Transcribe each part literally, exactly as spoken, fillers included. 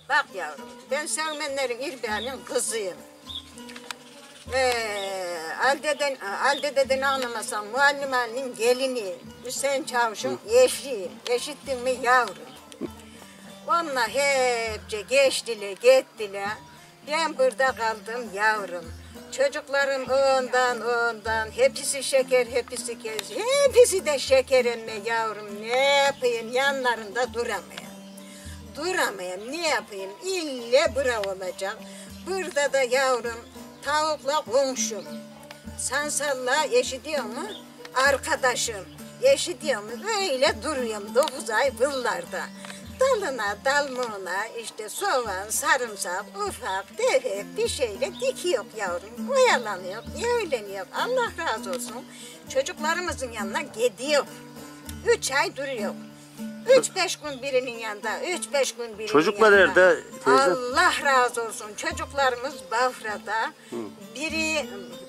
Bak yavrum, ben Selmenlerin İrbihan'ın kızıyım. Ee, Alde'den, Alde'den anlamasam muallim Ali'nin gelini, Hüseyin Çavuş'un eşiyim. Eşittin mi yavrum? Onlar hepçe geçtiler, gittiler. Ben burada kaldım yavrum. Çocuklarım ondan ondan, hepsi şeker, hepsi kez, hepsi de şeker emme yavrum. Ne yapayım, yanlarında duramayayım. Duramayayım, ne yapayım, ille bura olacak. Burada da yavrum, tavukla komşum. Sansalla eşitiyor mu? Arkadaşım. Eşitiyor mu? Öyle duruyorum dokuz ay bıllarda. Dalına, dalmağına işte soğan, sarımsak, ufak, tefek bir şeyle dikiyor yavrum. Oyalanıyor, eğleniyor. Allah razı olsun. Çocuklarımızın yanına gidiyor. Üç ay duruyor. Üç beş gün birinin yanında, üç beş gün birinin Çocuklar yanında. nerede teyze? Allah razı olsun. Çocuklarımız Bafra'da, Hı. biri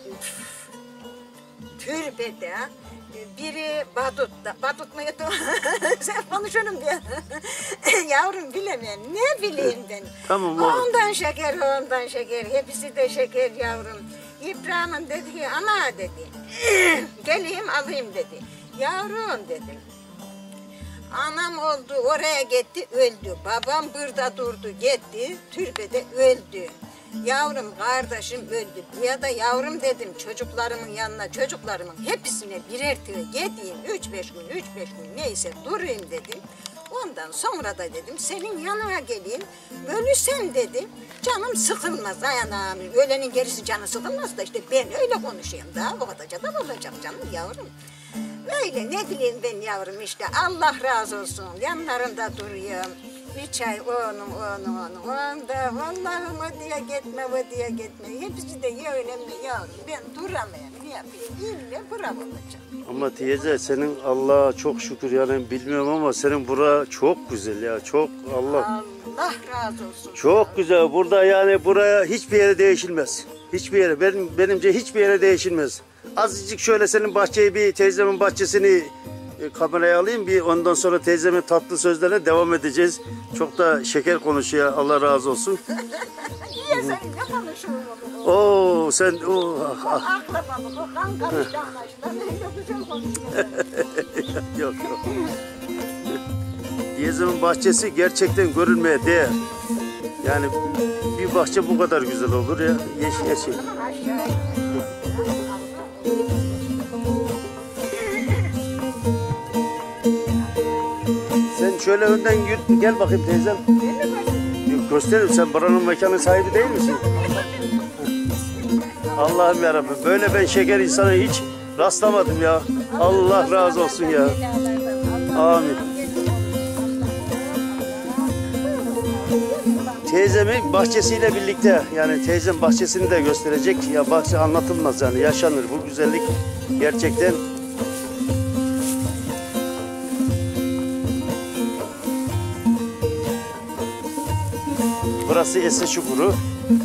Türbe'de, biri Badut'ta. Badut muydu? Sen konuşalım diye. Yavrum bilemiyorum. Ne bileyim ben. Tamam. Ondan şeker, ondan şeker. Hepsi de şeker yavrum. İbrahim'im dedi ki, ana dedi. Geleyim alayım dedi. Yavrum dedim. Anam oldu, oraya gitti, öldü. Babam burada durdu, gitti, türbede öldü. Yavrum, kardeşim öldü. Ya da yavrum dedim çocuklarımın yanına, çocuklarımın hepsine birer tığ gideyim. Üç beş gün, üç beş gün neyse durayım dedim. Ondan sonra da dedim senin yanına geleyim. Ölürsem dedim, canım sıkılmaz. Dayanam, ölenin gerisi canı sıkılmaz da işte ben öyle konuşayım da o kadarca da olacak canım yavrum. Öyle ne bileyim ben yavrum işte Allah razı olsun yanlarında duruyorum. Üç ay onun onun onun onda vallahi o diye gitme o diye gitme. Hepsi de ya önemli yavrum ben duramıyorum ne yapayım ille bravo olacağım. Ama teyze senin Allah'a çok şükür yani bilmiyorum ama senin bura çok güzel ya çok Allah. Allah razı olsun. Çok güzel burada yani buraya hiçbir yere değişilmez. Hiçbir yere benim benimce hiçbir yere değişilmez. Azıcık şöyle senin bahçeyi bir teyzemin bahçesini e, kameraya alayım bir ondan sonra teyzemin tatlı sözlerine devam edeceğiz. Çok da şeker konuşuyor Allah razı olsun. Niye sen ne konuşuyorsun? Oo sen o O akrabamız o kan karıştı anlaşılan öyle güzel konuşuyor. Yok yok. Teyzemin bahçesi gerçekten görülmeye değer. Yani bir bahçe bu kadar güzel olur ya yeşil yeşil. Sen şöyle önden yürü, gel bakayım teyzem. Gösteririm sen buranın mekanın sahibi değil misin? Allah'ım yarabbim böyle ben şeker insana hiç rastlamadım ya. Allah razı olsun ya. Amin. Teyzemin bahçesiyle birlikte yani teyzem bahçesini de gösterecek ya bahçe anlatılmaz yani yaşanır bu güzellik gerçekten. Burası Esi Çukuru.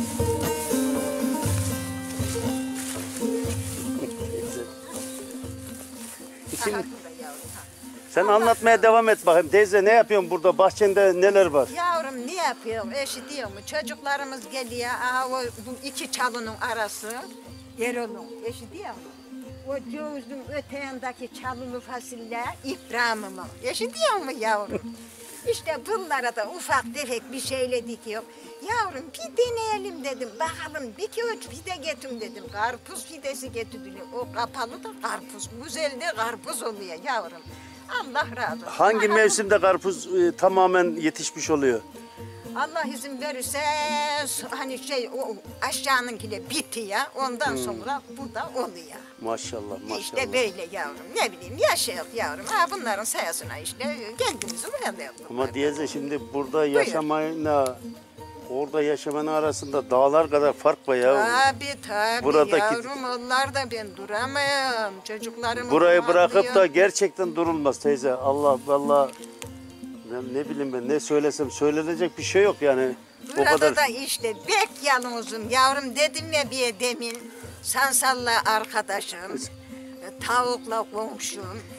Şimdi, sen anlatmaya devam et bakayım. Teyze ne yapıyorsun burada? Bahçende neler var? Yavrum ne yapıyorum? Eşi diyor mu? Çocuklarımız geliyor. Aha o bu iki çalının arası. Erol'un eşi diyor mu? O cevizin öte yandaki çalılı fasulye İbrahim'imin. Eşi diyor mu yavrum? İşte bunlara da ufak tefek bir şeyle dikiyor. Yavrum bir deneyelim dedim. Bakalım bir iki üç fide getim dedim. Karpuz fidesi getirdiler. O kapalı da karpuz. Güzel de karpuz oluyor yavrum. Allah razı olsun. Hangi mevsimde karpuz e, tamamen yetişmiş oluyor? Allah izin verirse hani şey o aşağınınkiyle bitiyor. Ondan hmm. sonra bu da oluyor. Maşallah maşallah. İşte böyle yavrum. Ne bileyim yaşayalım yavrum. Ha bunların sayesinde işte kendimizi buraya yaptık. Ama diyeze şimdi burada yaşamayla orada yaşamanın arasında dağlar kadar fark var ya. Tabii tabii Buradaki... yavrum onlar da ben duramam. Çocuklarımı burayı bırakıp diyor. Da gerçekten durulmaz teyze. Allah Allah. Ne bileyim ben ne söylesem söylenecek bir şey yok yani. Burada o kadar... da işte bek yalnızım yavrum dedim ya bir demin. Sansalla arkadaşım, tavukla komşum.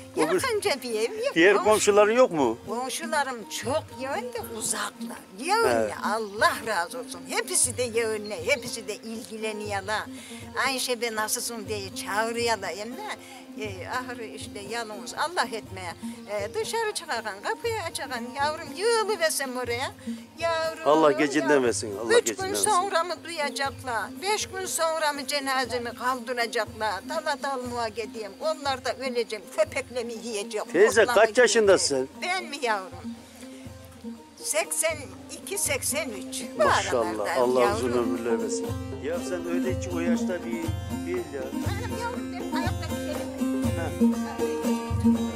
Öbür- Yakınca bir ev yok. Diğer Komşu- komşuların yok mu? Komşularım çok yönde uzaklar. Yönle Allah razı olsun. Hepsi de yönle, hepsi de ilgileniyorlar. Ayşe be nasılsın diye çağırıyorlar. Yani e, ahırı işte yalnız Allah etmeye. E, dışarı çıkarken kapıyı açarken yavrum yığılıversem oraya. Yavrum. Allah gecinden yavrum. versin, Allah Üç gecinden gün versin. sonra mı duyacaklar? Beş gün sonra mı cenazemi kaldıracaklar? Dala dalmuğa gideyim. Onlar da öleceğim. Köpekle mi yiyecek? Teyze, otla mı kaç yaşındasın? yiyecek? Ben mi yavrum? seksen iki seksen üç. Bu Maşallah. aralardayım Allah yavrum. uzun ömürler versin. Ya sen öyle hiç o yaşta bir değil ya. Benim yavrum benim ayakta gidelim. Ha.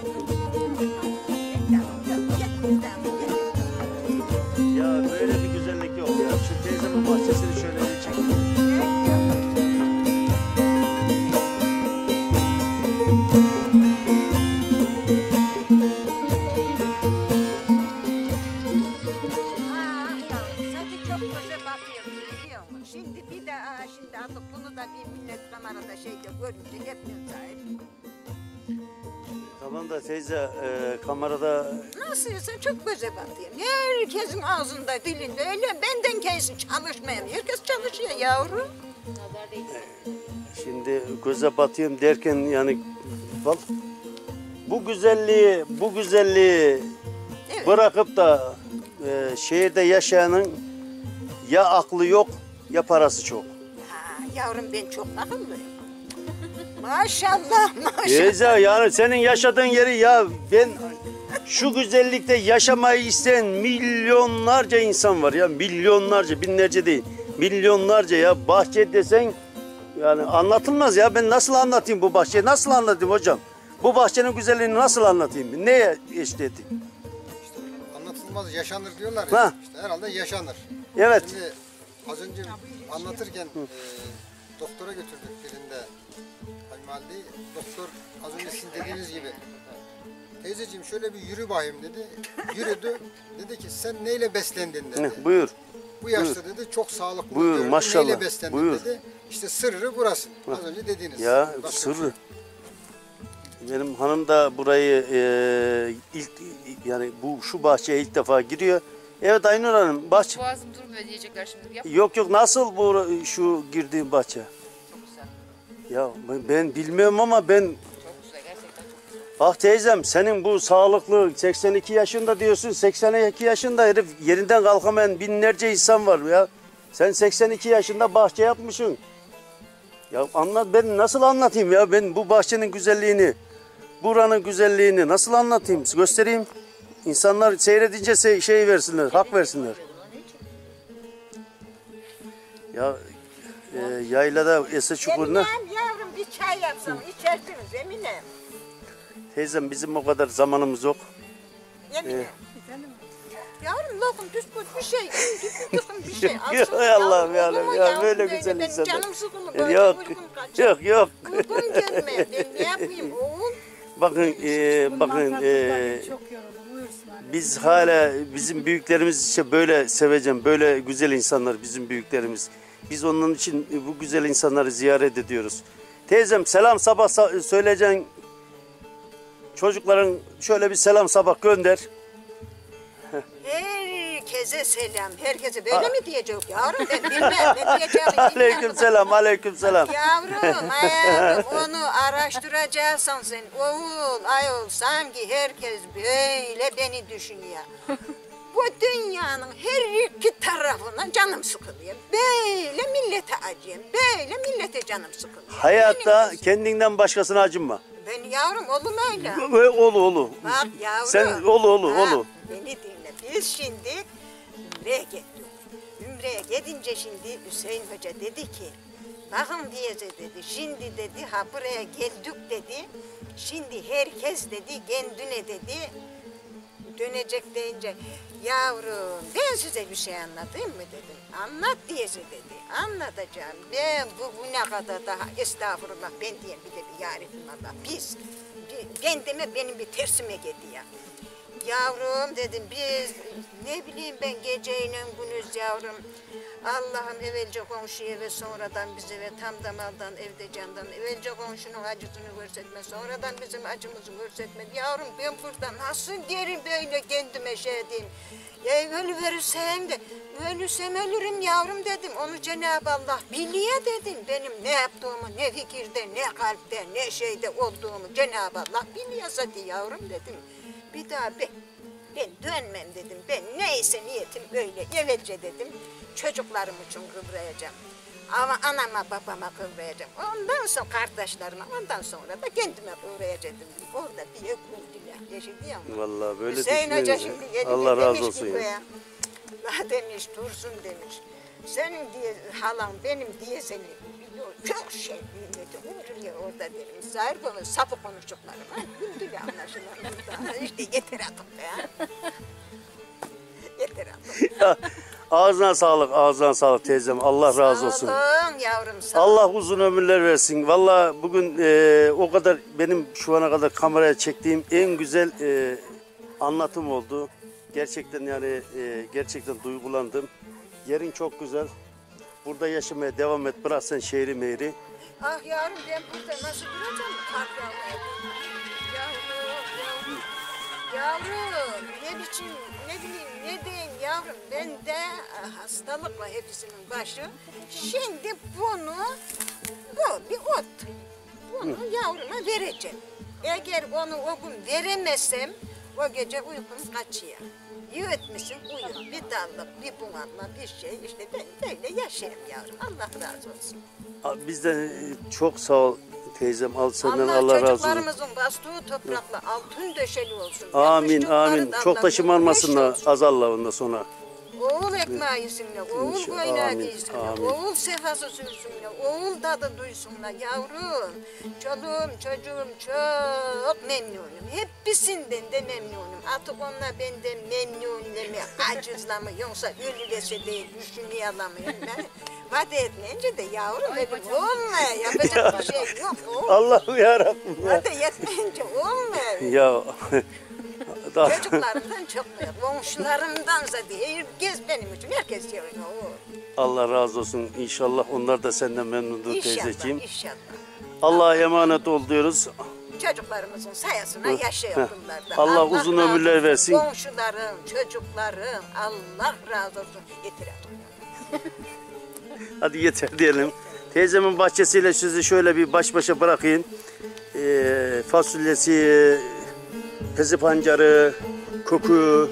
Ya böyle bir güzellik yok ya. Şu teyzemin bahçesini şöyle bir çek. Ah yavrum, saçı çok göze batıyor biliyor musun? Şimdi bir de aa, şimdi artık bunu da bir millet kamerada şeyde görünce hepimiz sahip. Tamam da teyze e, kamerada Nasılsa çok göze batıyor. Herkesin ağzında dilinde öyle benden kesin çalışmayan. Herkes çalışıyor yavrum. şimdi göze batıyorum derken yani bak bu güzelliği bu güzelliği Evet. bırakıp da e, şehirde yaşayanın ya aklı yok ya parası çok. Ha, yavrum ben çok akıllıyım. Maşallah maşallah. Teyze yani senin yaşadığın yeri ya ben şu güzellikte yaşamayı isteyen milyonlarca insan var ya milyonlarca binlerce değil milyonlarca ya bahçe desen yani anlatılmaz ya ben nasıl anlatayım bu bahçeyi nasıl anlatayım hocam bu bahçenin güzelliğini nasıl anlatayım neye eşit edeyim? Anlatılmaz yaşanır diyorlar Ha. ya. İşte herhalde yaşanır. Evet. Şimdi az önce anlatırken e, doktora götürdük birinde kayınvalideyi. Doktor az önce sizin dediğiniz gibi teyzeciğim şöyle bir yürü bakayım dedi. Yürüdü. Dedi ki sen neyle beslendin dedi. Heh, buyur. Bu yaşta dedi çok sağlıklı Buyur, gördüm. maşallah. Neyle beslendin Buyur. dedi. İşte sırrı burası. Az önce dediğiniz. Ya Başka bir sırrı. şey. Benim hanım da burayı e, ilk yani bu şu bahçeye ilk defa giriyor. Evet Aynur Hanım bahçe. Boğazım durmuyor diyecekler şimdi. Yap. Yok yok nasıl bu şu girdiğim bahçe? Çok güzel. Ya ben, ben bilmiyorum ama ben Çok güzel. Gerçekten çok güzel. bak teyzem senin bu sağlıklı seksen iki yaşında diyorsun seksen iki yaşında herif yerinden kalkamayan binlerce insan var ya. Sen seksen iki yaşında bahçe yapmışsın. Ya anlat ben nasıl anlatayım ya ben bu bahçenin güzelliğini, buranın güzelliğini nasıl anlatayım göstereyim. İnsanlar seyredince şey, şey versinler, hak versinler. Ya e, yaylada Ese Çukuru'na Eminem yavrum bir çay yapsam içersiniz Eminem. teyzem bizim o kadar zamanımız yok. Eminem. Yavrum lokum bisküvit bir şey. Düzgün bir şey. Yok Alsın, Allah'ım yavrum, ya, olur mu ya yavrum böyle böyle? güzel Benim insanlar. canım sıkılı böyle Yok, uykum kaçıyor. yok, yok. Uykum gelmiyor. Ben ne yapayım oğul? Bakın, e, bakın e, biz hala bizim büyüklerimiz işte böyle seveceğim, böyle güzel insanlar bizim büyüklerimiz. Biz onun için bu güzel insanları ziyaret ediyoruz. Teyzem selam sabah sa- söyleyeceksin. Çocukların şöyle bir selam sabah gönder. Herkese selam. Herkese böyle mi diyecek yavrum? Ben bilmem. Ne diyeceğimi bilmem. Aleyküm selam, aleyküm selam. Yavrum, ayağım onu araştıracaksın sen. Oğul, ayol sanki herkes böyle beni düşünüyor. Bu dünyanın her iki tarafından canım sıkılıyor. Böyle millete acıyım. Böyle millete canım sıkılıyor. Hayatta Benim- kendinden başkasına acınma. Ben yavrum oğlum öyle. Ve olu olu. Bak yavrum. Sen olu olu Ha, olu. Beni dinle. Biz şimdi Ümre'ye gittik. Ümre'ye gidince şimdi Hüseyin Hoca dedi ki bakın diyece dedi. Şimdi dedi ha buraya geldik dedi. Şimdi herkes dedi kendine dedi. Dönecek deyince yavrum ben size bir şey anlatayım mı dedim. Anlat diyece dedi. Anlatacağım. Ben bu güne kadar daha estağfurullah ben diye bir de bir yarifim Allah. Biz ben deme benim bir tersime gitti ya. Yavrum dedim biz ne bileyim ben geceyle gündüz yavrum. Allah'ım evvelce komşuya ve sonradan bize ve tam damaldan evde candan evvelce komşunun acısını görsetme sonradan bizim acımızı görsetme. Yavrum ben burada nasıl derim böyle kendime şey diyeyim. Ya ölüverirsen de ölürsem ölürüm yavrum dedim. Onu Cenab-ı Allah biliyor dedim. Benim ne yaptığımı ne fikirde ne kalpte ne şeyde olduğumu Cenab-ı Allah biliyor zaten yavrum dedim. Bir daha ben, ben dönmem dedim. Ben neyse niyetim öyle evvelce dedim. Çocuklarım için kıvrayacağım. Ama anama babama kıvrayacağım. Ondan sonra kardeşlerime ondan sonra da kendime kıvrayacağım. Orada bir öküldüler. Yaşadı ya. Vallahi böyle Hüseyin Hoca düşünüyoruz. şimdi geldi. Allah razı demiş olsun ki ya. buraya, "La," demiş, Dursun demiş. Senin diye halan benim diye seni biliyor. Çok şey bilmedi. Umruyor orada derim. Zahir konu sapı konuştuklarım. Ha, güldüler anlaşılan burada. İşte yeter artık be. Yeter artık. Ağzına sağlık, ağzına sağlık teyzem. Allah razı olsun. Sağ olun yavrum sağ olun. Allah uzun ömürler versin. Vallahi bugün e, o kadar benim şu ana kadar kameraya çektiğim en güzel e, anlatım oldu. Gerçekten yani e, gerçekten duygulandım. Yerin çok güzel. Burada yaşamaya devam et. Bırak sen şehri meyri. Ah yavrum ben burada nasıl duracağım? Kalk yavrum. Yavrum, yavrum. Yavrum ne biçim ne bileyim ne diyeyim yavrum. Ben de hastalıkla hepsinin başı. Şimdi bunu bu bir ot. Bunu yavruma vereceğim. Eğer onu o gün veremezsem o gece uykum kaçıyor. Yürütmüşsün uyu. Bir dallık, bir bunalma, bir şey. İşte ben böyle yaşayayım yavrum. Allah razı olsun. Bizden e, çok sağ ol teyzem. Al senden Allah, Allah razı olsun. çocuklarımızın bastığı toprakla altın döşeli olsun. Amin Yapıştıkları amin. dallar Çok taşımanmasınlar güneş olsun. azalla ondan sonra. Oğul ekmeği yesinler, oğul İnşallah, boynağı amin, giysinler, amin. oğul sefası sürsünler, oğul tadı duysunlar yavrum. Çoluğum çocuğum çok memnunum. Hepsinden de memnunum. Artık onlar benden memnunleme, acızlama yoksa ölülese değil, düşünüyorlamıyorum ben. Vade etmeyince de yavrum dedim olmuyor, yapacak bir şey yok. Oğul. Allah'ım yarabbim ya. Vade yetmeyince olmuyor. Ya. Daha- Çocuklarımdan çok mu? Komşularımdan zaten herkes benim için herkes seviyor. Allah razı olsun. İnşallah onlar da senden memnundur teyzeciğim. İnşallah, inşallah. Allah'a emanet ol diyoruz. Çocuklarımızın sayesinde yaşıyor bunlar da. Allah uzun razı ömürler olsun. versin. Komşularım, çocuklarım, Allah razı olsun. Yeter artık. Hadi yeter diyelim. Teyzemin bahçesiyle sizi şöyle bir baş başa bırakayım. Ee, fasulyesi, pezi pancarı, koku,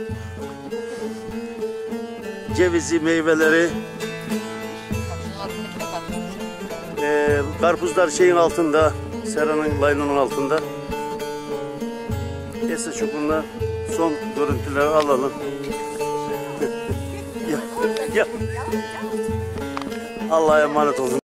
cevizi, meyveleri, Şunun altındaki de patlıcan. ee, karpuzlar şeyin altında, seranın laynonun altında. Neyse çukuruna son görüntüleri alalım. ya, ya. Allah'a emanet olun.